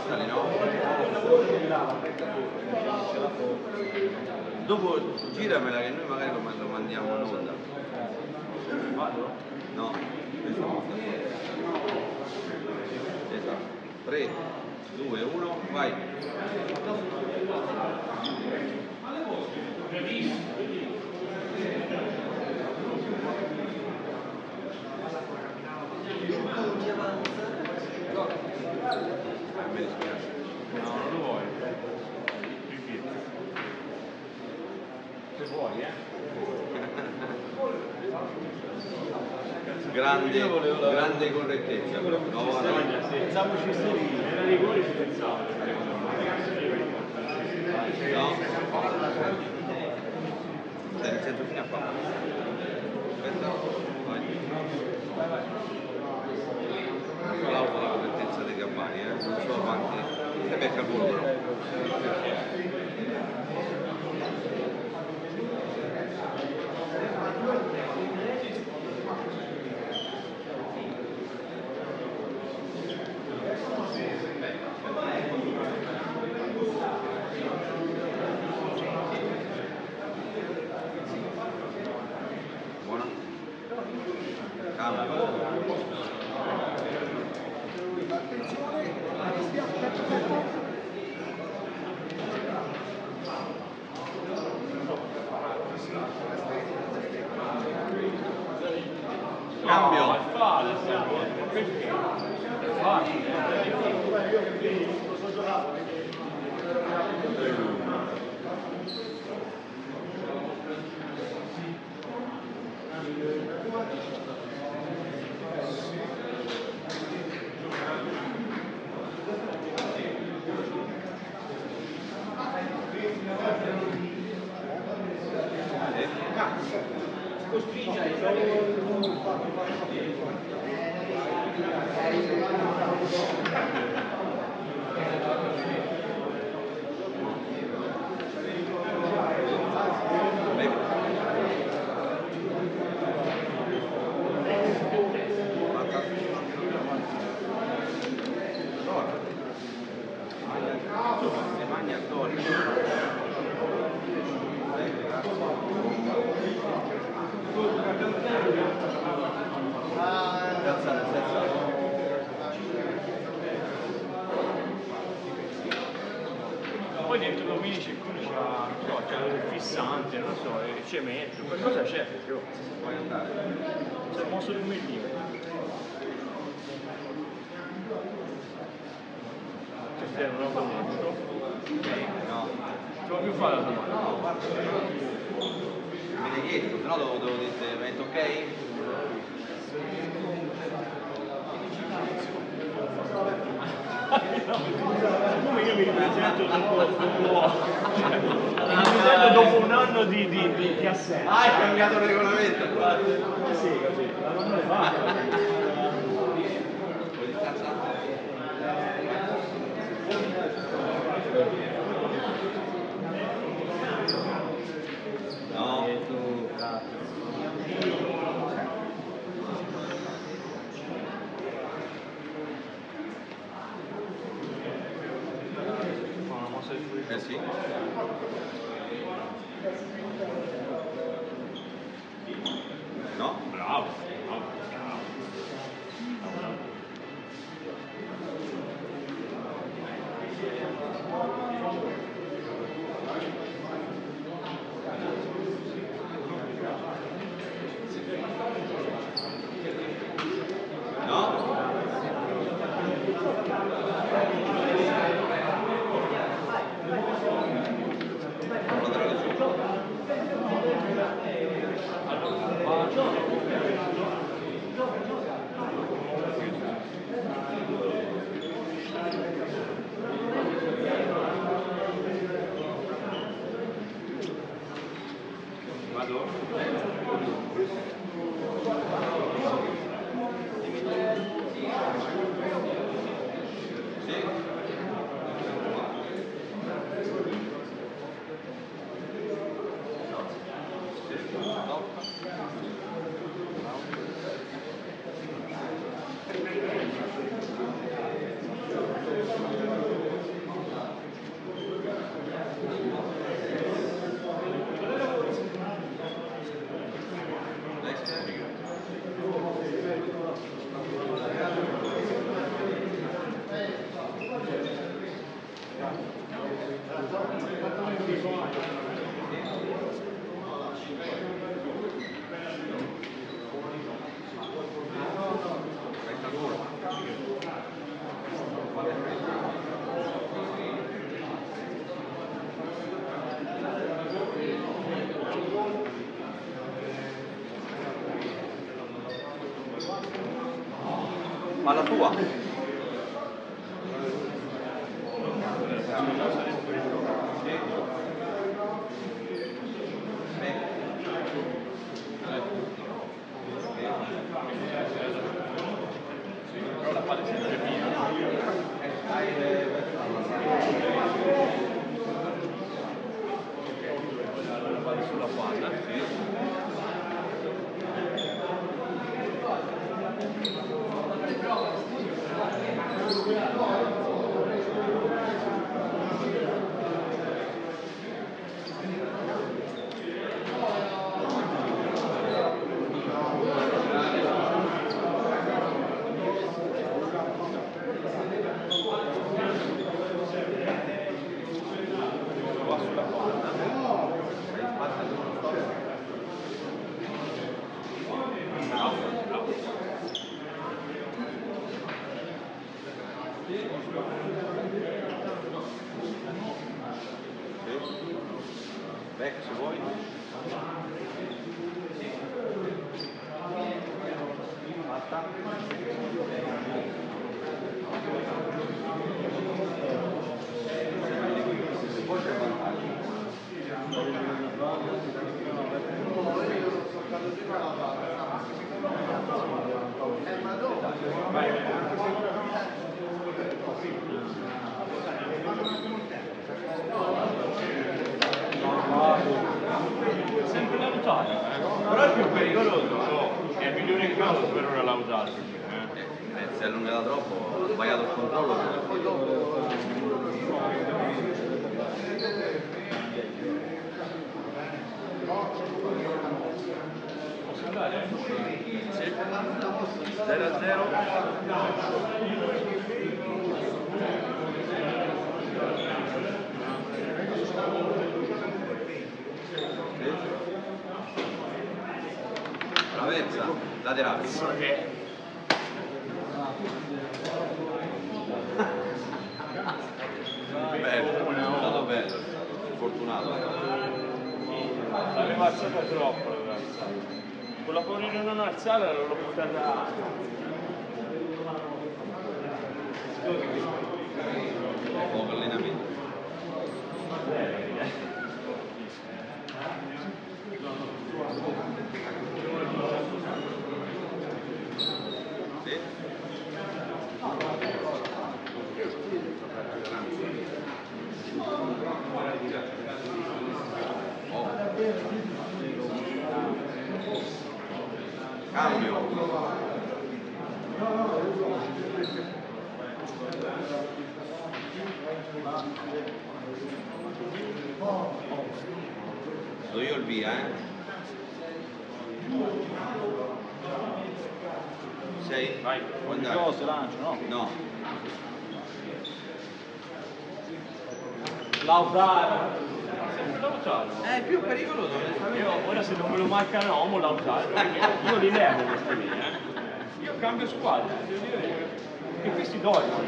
sale, no? Dopo giramela che noi magari lo mandiamo in onda. Vado? No, esatto. 3, 2, 1, vai. Mi dispiace. No, non lo vuoi. Ripeto. Se vuoi, Grande correttezza. No, pensavo ci fosse era rigore, ci pensavo. No? Stai iniziando fino a qua. Aspetta, vai. Applauso alla correttezza dei Gabbani, non so quanti. E becca il volo però. Buona. Cambio. Cambio. No, è falso. Perché? Poi dentro domini c'è il fissante, non so, il cemento, qualcosa c'è, però Puoi andare. si è mosso del millimetro. Che serve una conosco? No. Non più fare la domanda. No, guarda. Me l'hai chiesto, se no devo dire, metto ok? Come io mi ripresento dopo un anno di assenza. Ah, hai cambiato il regolamento qua. Sì, capito. La non è fatta. Vuoi descansare? No. Eh sì. No? Bravo. Ma la tua? Però la palla è sempre piena. La palla sulla palla, sì. Qua sulla palla. Back se vuoi. Fatta. Poi c'è vantaggio. Sempre Lautaro, però è più pericoloso, è il migliore in campo per ora Lautaro. Se è allungata troppo, ha sbagliato il controllo. Posso andare? Sì. 0-0. Traversa, laterale. Bello, è stato bello, fortunato. L'aveva alzata troppo, l'aveva alzata. Con la paura di non alzarla l'ho buttata. Poco allenamento. Sì. Oh. Cambio. Do io il via, Sei? Vai. Puoi andare? Cosa lancio, no? No. Lautaro. Sempre Lautaro. È più pericoloso, Io ora se non me lo marca Nomo, Lautaro, io li levo questi lì, Io cambio squadra, devo dire che questi dormono.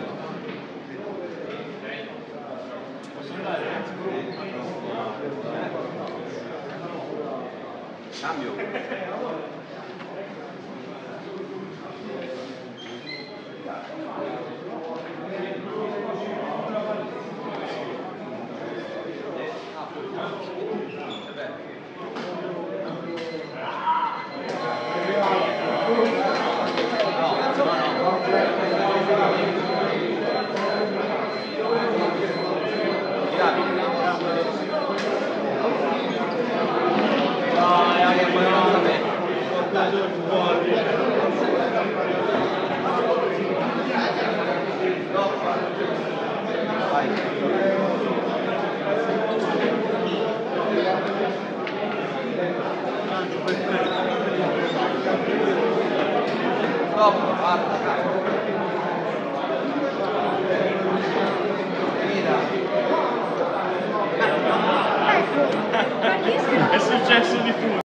Posso andare? Cambio. È successo di tutto.